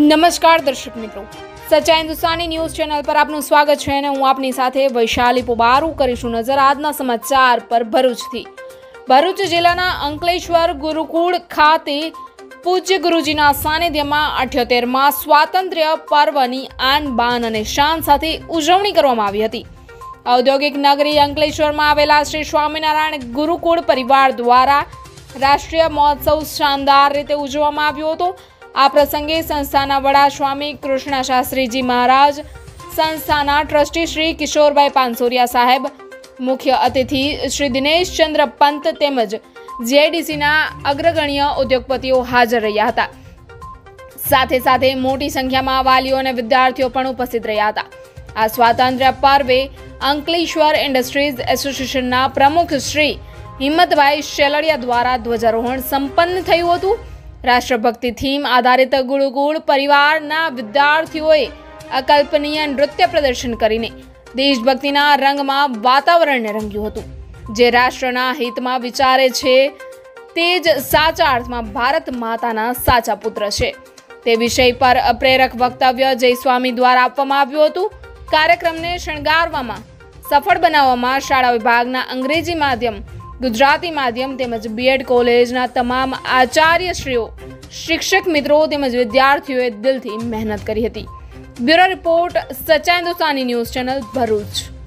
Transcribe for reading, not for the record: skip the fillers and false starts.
નમસ્કાર દર્શક મિત્રો, સચ્ચા હિન્દુસ્તાની ન્યૂઝ ચેનલ પર આપનું સ્વાગત છે અને હું આપની સાથે વૈશાલી પોબારું કરીશું નજર આજના સમાચાર પર ભરૂચથી। ભરૂચ જિલ્લાના અંકલેશ્વર ગુરુકુળ ખાતે પૂજ્ય ગુરુજીના સાનિધ્યમાં 78મા સ્વાતંત્ર્ય પર્વની આન બાન અને શાન સાથે ઉજવણી કરવામાં આવી હતી। ઔદ્યોગિક નગરી અંકલેશ્વરમાં આવેલા શ્રી સ્વામિનારાયણ ગુરુકુળ પરિવાર દ્વારા રાષ્ટ્રીય મહોત્સવ શાનદાર રીતે ઉજવવામાં આવ્યો હતો। આ પ્રસંગે સંસ્થાના વડા સ્વામી કૃષ્ણ શાસ્ત્રીજી મહારાજ, સંસ્થાના ટ્રસ્ટી શ્રી કિશોરભાઈ પાનસોરિયા સાહેબ, મુખ્ય અતિથિ શ્રી દિનેશ ચંદ્ર પંત તેમજ જીઆઈડીસીના અગ્રગણ્ય ઉદ્યોગપતિઓ હાજર રહ્યા હતા। સાથે સાથે મોટી સંખ્યામાં વાલીઓ અને વિદ્યાર્થીઓ પણ ઉપસ્થિત રહ્યા હતા। આ સ્વાતંત્ર્ય પર્વે અંકલેશ્વર ઇન્ડસ્ટ્રીઝ એસોસિએશનના પ્રમુખ શ્રી હિંમતભાઈ શેલડિયા દ્વારા ધ્વજારોહણ સંપન્ન થયું હતું। રાષ્ટ્રભક્તિ થીમ આધારિત ગુરુકુળ પરિવારના વિદ્યાર્થીઓએ અકલ્પનીય નૃત્ય પ્રદર્શન કરીને દેશભક્તિના રંગમાં વાતાવરણને રંગ્યું હતું। જે રાષ્ટ્રના હિતમાં વિચારે છે તે જ સાચા અર્થમાં ભારત માતાના સાચા પુત્ર છે, તે વિષય પર પ્રેરક વક્તવ્ય જય સ્વામી દ્વારા આપવામાં આવ્યું હતું। કાર્યક્રમને શણગારવામાં સફળ બનાવવામાં શાળા વિભાગના અંગ્રેજી માધ્યમ, ગુજરાતી માધ્યમ તેમજ બીએડ કોલેજના તમામ આચાર્યશ્રીઓ, શિક્ષક મિત્રો તેમજ વિદ્યાર્થીઓએ દિલથી મહેનત કરી હતી। Bureau report, Sachcha Hindustani news channel, Bharuch.